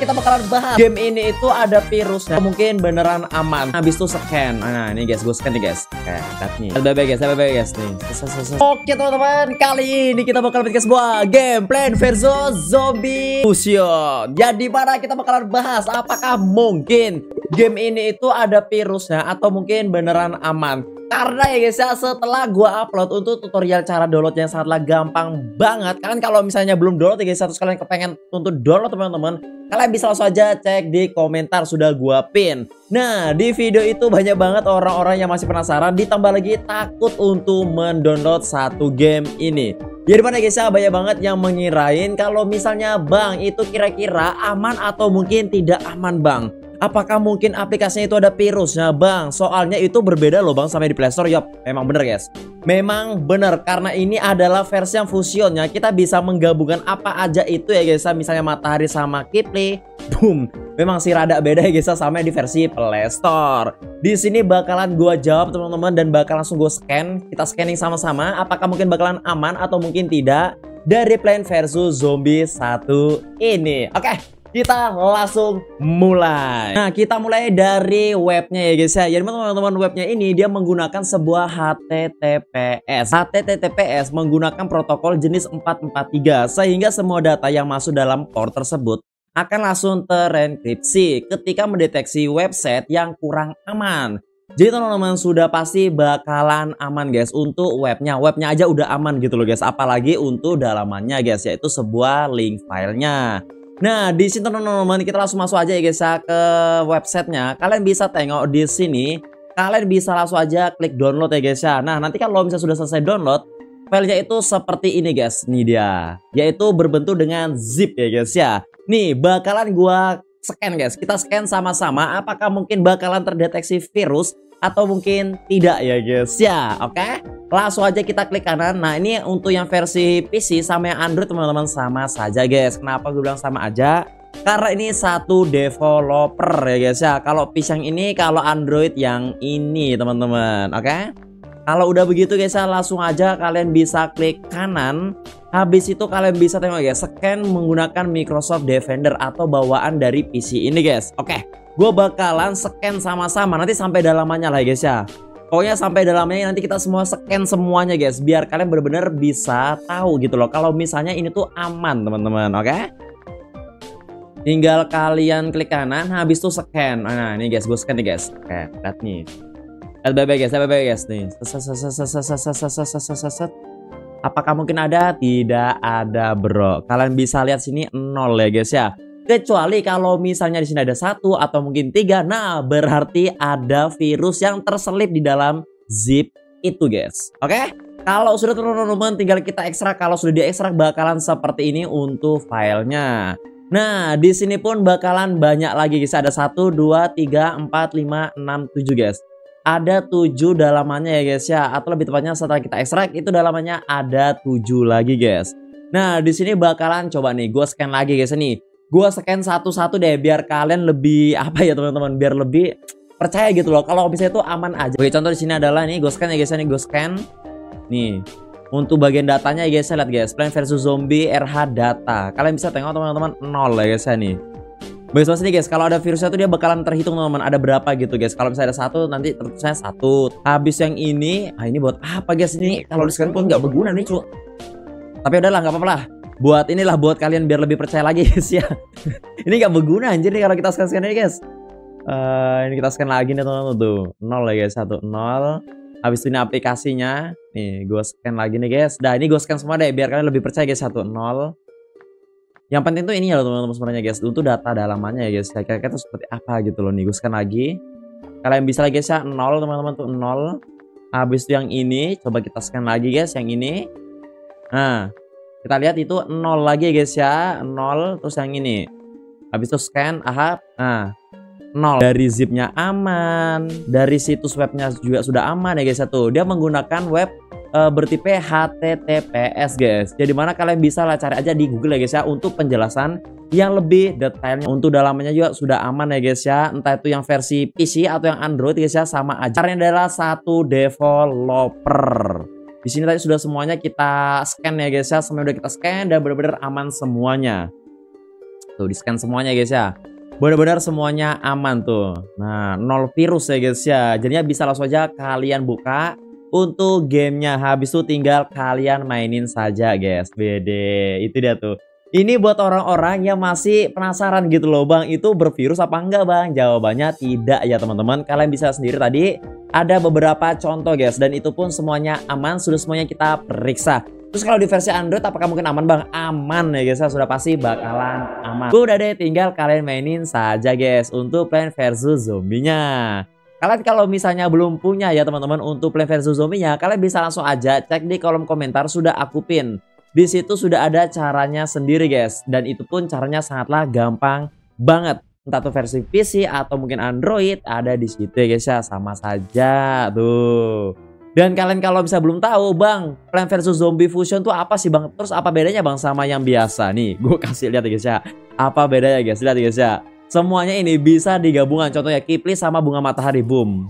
kita bakalan bahas game ini itu ada virusnya, mungkin beneran aman. Habis itu scan. Nah, ini guys, gue scan nih guys. Oke, lihat nih. Bye guys nih. Oke teman-teman, kali ini kita bakal bikin sebuah game Plants vs Zombie Fusion. Jadi mana kita bakalan bahas apakah mungkin game ini itu ada virusnya atau mungkin beneran aman. Karena ya guys ya, setelah gua upload untuk tutorial cara download yang sangatlah gampang banget. Kalian kalau misalnya belum download ya guys, terus kalian kepengen untuk download teman-teman, kalian bisa langsung aja cek di komentar, sudah gua pin. Nah, di video itu banyak banget orang-orang yang masih penasaran, ditambah lagi takut untuk mendownload satu game ini. Jadi mana guys ya, banyak banget yang mengirain kalau misalnya bang itu kira-kira aman atau mungkin tidak aman bang. Apakah mungkin aplikasinya itu ada virusnya bang? Soalnya itu berbeda loh bang sama di Play Store. Yup, memang bener guys. Memang bener, karena ini adalah versi yang fusionnya. Kita bisa menggabungkan apa aja itu ya guys. Misalnya matahari sama Kipli. Boom. Memang sih rada beda ya guys sama di versi Play Store. Di sini bakalan gua jawab teman-teman dan bakal langsung gue scan. Kita scanning sama-sama. Apakah mungkin bakalan aman atau mungkin tidak dari Plants vs Zombie 1 ini. Oke. Kita langsung mulai. Nah, kita mulai dari webnya ya guys ya. Jadi teman-teman, webnya ini dia menggunakan sebuah HTTPS. HTTPS menggunakan protokol jenis 443 sehingga semua data yang masuk dalam port tersebut akan langsung terenkripsi ketika mendeteksi website yang kurang aman. Jadi teman-teman sudah pasti bakalan aman guys untuk webnya. Webnya aja udah aman gitu loh guys. Apalagi untuk dalamannya guys, yaitu sebuah link filenya. Nah, di sini teman-teman kita langsung masuk aja ya guys ya ke websitenya. Kalian bisa tengok di sini. Kalian bisa langsung aja klik download ya guys ya. Nah, nanti kalau misalnya sudah selesai download, filenya itu seperti ini guys. Ini dia. Yaitu berbentuk dengan zip ya guys ya. Nih, bakalan gua scan guys. Kita scan sama-sama apakah mungkin bakalan terdeteksi virus atau mungkin tidak ya guys ya. Oke? Langsung aja kita klik kanan. Nah, ini untuk yang versi PC sama yang Android teman-teman sama saja guys. Kenapa gue bilang sama aja? Karena ini satu developer ya guys ya. Kalau PC yang ini, kalau Android yang ini teman-teman. Oke? Kalau udah begitu guys ya, langsung aja kalian bisa klik kanan. Habis itu kalian bisa tengok guys, scan menggunakan Microsoft Defender atau bawaan dari PC ini guys. Oke, gue bakalan scan sama-sama nanti sampai dalamannya lah guys ya. Pokoknya sampai dalamnya nanti kita semua scan semuanya guys, biar kalian benar-benar bisa tahu gitu loh kalau misalnya ini tuh aman teman-teman. Oke, tinggal kalian klik kanan, habis itu scan. Nah ini guys, gue scan nih guys. Oke, lihat nih, lihat bye guys nih. Apakah mungkin ada? Tidak ada bro. Kalian bisa lihat sini 0 ya guys ya. Kecuali kalau misalnya di sini ada 1 atau mungkin 3. Nah, berarti ada virus yang terselip di dalam zip itu guys. Oke? Kalau sudah teman-teman tinggal kita ekstrak. Kalau sudah diekstrak bakalan seperti ini untuk filenya. Nah, di sini pun bakalan banyak lagi guys. Ada 1, 2, 3, 4, 5, 6, 7 guys. Ada 7 dalamannya ya guys ya. Atau lebih tepatnya setelah kita ekstrak itu dalamannya ada 7 lagi guys. Nah, di sini bakalan coba nih gue scan lagi guys nih. Gue scan satu-satu deh biar kalian lebih apa ya teman-teman, biar lebih percaya gitu loh kalau misalnya itu aman aja. Oke, contoh di sini adalah nih gue scan ya guys, nih gue scan. Nih, untuk bagian datanya ya guys, lihat guys, Plants vs Zombie RH data. Kalian bisa tengok teman-teman 0 ya guys nih. Bagus nih guys, kalau ada virusnya tuh dia bakalan terhitung teman-teman, ada berapa gitu guys. Kalau misalnya ada 1 nanti tertusnya 1. Habis yang ini, ini buat apa guys ini? Kalau di scan pun nggak berguna nih cu. Tapi udahlah nggak apa-apa lah. Buat inilah buat kalian biar lebih percaya lagi guys ya. Ini nggak berguna anjir nih kalau kita scan ini guys. Ini kita scan lagi nih teman-teman tuh 0 ya guys, 1 0. Habis itu ini aplikasinya. Nih gue scan lagi nih guys. Nah ini gue scan semua deh biar kalian lebih percaya guys, 1 0. Yang penting tuh ini ya teman-teman sebenarnya guys, untuk data dalamannya ya guys. Kira-kira itu seperti apa gitu loh nih. Gue scan lagi. Kalian bisa lagi guys ya 0 teman-teman tuh 0. Habis itu yang ini coba kita scan lagi guys, yang ini. Nah, kita lihat itu 0 lagi guys ya, 0 terus yang ini. Habis itu scan, nah 0. Dari zipnya aman, dari situs webnya juga sudah aman ya guys ya tuh. Dia menggunakan web bertipe HTTPS guys. Jadi mana kalian bisa lah cari aja di Google ya guys ya untuk penjelasan yang lebih detailnya. Untuk dalamannya juga sudah aman ya guys ya. Entah itu yang versi PC atau yang Android guys ya, sama aja. Caranya adalah satu developer. Di sini tadi sudah semuanya kita scan ya guys ya, semuanya udah kita scan dan benar-benar aman semuanya. tuh di scan semuanya guys ya. Benar-benar semuanya aman tuh. Nah, 0 virus ya guys ya. Jadinya bisa langsung aja kalian buka untuk gamenya. Habis itu tinggal kalian mainin saja guys. Bede, itu dia tuh. Ini buat orang-orang yang masih penasaran gitu loh bang, itu bervirus apa enggak bang? Jawabannya tidak ya teman-teman. Kalian bisa sendiri tadi ada beberapa contoh guys. Dan itu pun semuanya aman, sudah semuanya kita periksa. Terus kalau di versi Android apakah mungkin aman bang? Aman ya guys, sudah pasti bakalan aman. Udah deh, tinggal kalian mainin saja guys untuk Plants vs Zombie-nya. Kalian kalau misalnya belum punya ya teman-teman untuk Plants vs Zombie-nya, kalian bisa langsung aja cek di kolom komentar, sudah aku pin. Di situ sudah ada caranya sendiri guys, dan itu pun caranya sangatlah gampang banget. Entah tuh versi PC atau mungkin Android, ada di situ ya guys ya, sama saja tuh. Dan kalian kalau bisa belum tahu bang, Plants vs Zombie Fusion tuh apa sih bang? Terus apa bedanya bang sama yang biasa? Nih gue kasih lihat ya guys ya, apa bedanya guys, lihat ya guys ya. Semuanya ini bisa digabungkan, contohnya Kipli sama bunga matahari, boom.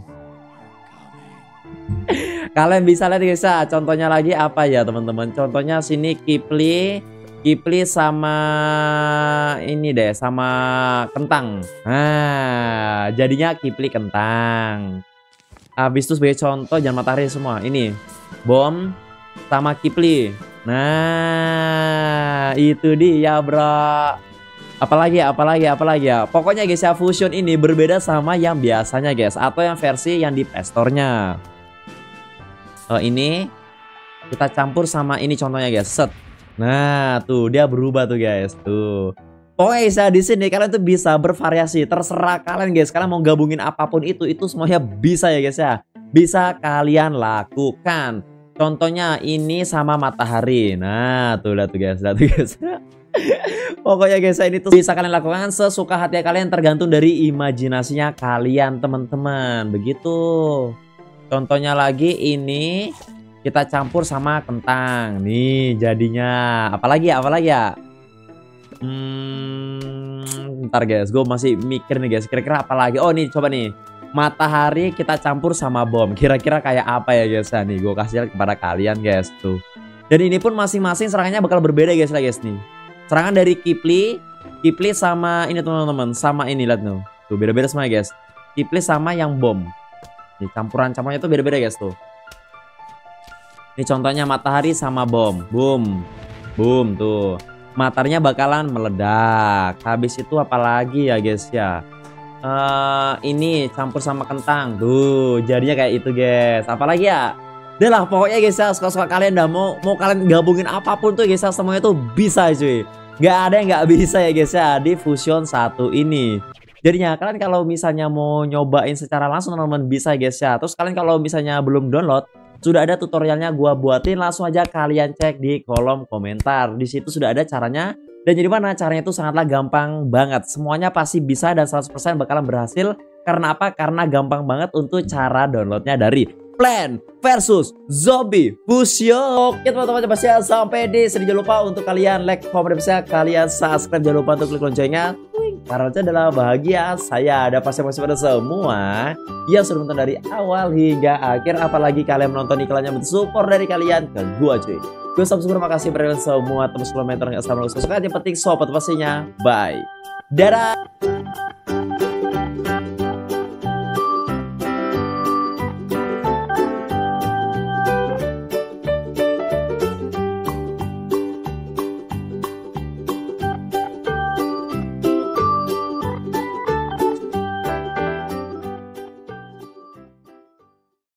Kalian bisa lihat guys ya, contohnya lagi apa ya teman-teman. Contohnya sini Kipli sama ini deh, sama kentang. Nah, jadinya Kipli kentang. Habis itu sebagai contoh jangan matahari semua. Ini bom sama Kipli. Nah, itu dia bro. Apalagi ya. Pokoknya guys ya, Fusion ini berbeda sama yang biasanya guys, atau yang versi yang di Play Store-nya. Ini kita campur sama ini contohnya guys, set. Nah tuh dia berubah tuh guys tuh. Pokoknya di sini kalian tuh bisa bervariasi, terserah kalian guys. Kalian mau gabungin apapun itu semuanya bisa ya guys ya. Bisa kalian lakukan. Contohnya ini sama matahari. Nah tuh lihat tuh guys, Pokoknya guys ini tuh bisa kalian lakukan sesuka hati kalian, tergantung dari imajinasinya kalian teman-teman. Begitu. Contohnya lagi ini kita campur sama kentang. Nih jadinya apalagi ya? Ntar guys, gue masih mikir nih guys, kira-kira apa lagi? Oh nih coba nih, matahari kita campur sama bom. Kira-kira kayak apa ya guys? Nih gue kasih lihat kepada kalian guys tuh. Dan ini pun masing-masing serangannya bakal berbeda guys nih. Serangan dari Kipli sama ini teman-teman, sama ini lihat tuh beda-beda semua guys. Kipli sama yang bom. Nih campurannya itu beda-beda guys tuh. Ini contohnya matahari sama bom. Boom tuh. Mataharinya bakalan meledak. Habis itu apalagi ya guys ya. Ini campur sama kentang. Tuh, jadinya kayak itu guys. Apalagi ya? Udah lah pokoknya guys ya, suka-suka kalian dah, mau kalian gabungin apapun tuh guys ya, semuanya tuh bisa cuy. Gak ada yang gak bisa ya guys ya di Fusion 1 ini. Jadinya kalian kalau misalnya mau nyobain secara langsung teman-teman bisa guys ya. Terus kalian kalau misalnya belum download, sudah ada tutorialnya gua buatin, langsung aja kalian cek di kolom komentar. Di situ sudah ada caranya. Dan jadi mana caranya itu sangatlah gampang banget. Semuanya pasti bisa dan 100% bakalan berhasil. Karena apa? Karena gampang banget untuk cara downloadnya dari Plants vs Zombie Fusion. Oke teman-teman, sampai di sini. Jangan lupa untuk kalian like, komen, dan kalian subscribe. Jangan lupa untuk klik loncengnya, karena itu adalah bahagia saya. Ada pasti pada semua yang sudah menonton dari awal hingga akhir. Apalagi kalian menonton iklannya, support dari kalian ke gua cuy. Gue super makasih pada semua teman kilometer yang sama. Yang penting sobat pastinya. Bye. Dadah.